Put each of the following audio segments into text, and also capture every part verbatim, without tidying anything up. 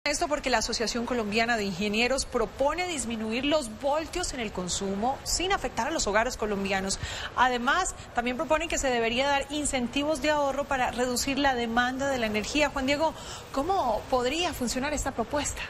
Esto porque la Asociación Colombiana de Ingenieros propone disminuir los voltios en el consumo sin afectar a los hogares colombianos. Además, también proponen que se debería dar incentivos de ahorro para reducir la demanda de la energía. Juan Diego, ¿cómo podría funcionar esta propuesta?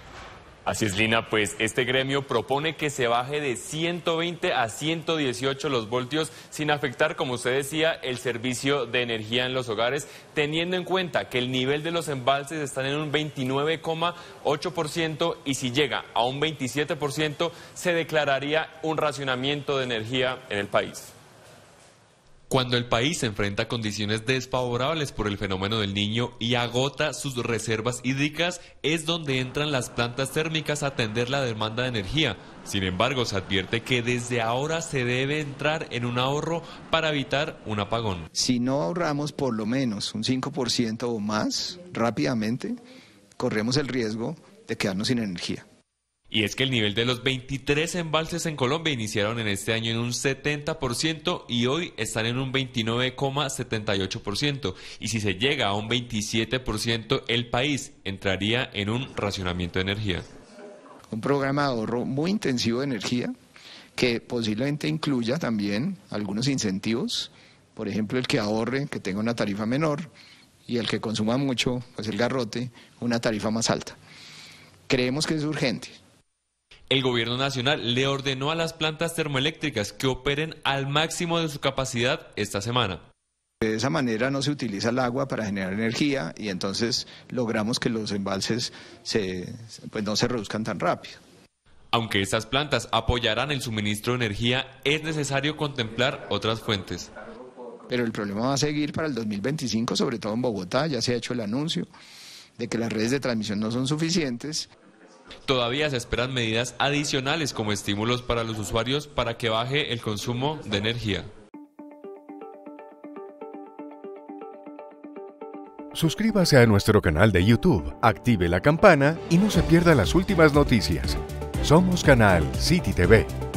Así es, Lina, pues este gremio propone que se baje de ciento veinte a ciento dieciocho los voltios sin afectar, como usted decía, el servicio de energía en los hogares, teniendo en cuenta que el nivel de los embalses está en un veintinueve coma ocho por ciento y si llega a un veintisiete por ciento se declararía un racionamiento de energía en el país. Cuando el país se enfrenta a condiciones desfavorables por el fenómeno del Niño y agota sus reservas hídricas, es donde entran las plantas térmicas a atender la demanda de energía. Sin embargo, se advierte que desde ahora se debe entrar en un ahorro para evitar un apagón. Si no ahorramos por lo menos un cinco por ciento o más rápidamente, corremos el riesgo de quedarnos sin energía. Y es que el nivel de los veintitrés embalses en Colombia iniciaron en este año en un setenta por ciento y hoy están en un veintinueve coma setenta y ocho por ciento. Y si se llega a un veintisiete por ciento, el país entraría en un racionamiento de energía. Un programa de ahorro muy intensivo de energía que posiblemente incluya también algunos incentivos, por ejemplo el que ahorre, que tenga una tarifa menor y el que consuma mucho, pues el garrote, una tarifa más alta. Creemos que es urgente. El gobierno nacional le ordenó a las plantas termoeléctricas que operen al máximo de su capacidad esta semana. De esa manera no se utiliza el agua para generar energía y entonces logramos que los embalses se, pues no se reduzcan tan rápido. Aunque estas plantas apoyarán el suministro de energía, es necesario contemplar otras fuentes. Pero el problema va a seguir para el dos mil veinticinco, sobre todo en Bogotá. Ya se ha hecho el anuncio de que las redes de transmisión no son suficientes. Todavía se esperan medidas adicionales como estímulos para los usuarios para que baje el consumo de energía. Suscríbase a nuestro canal de YouTube, active la campana y no se pierda las últimas noticias. Somos Canal City T V.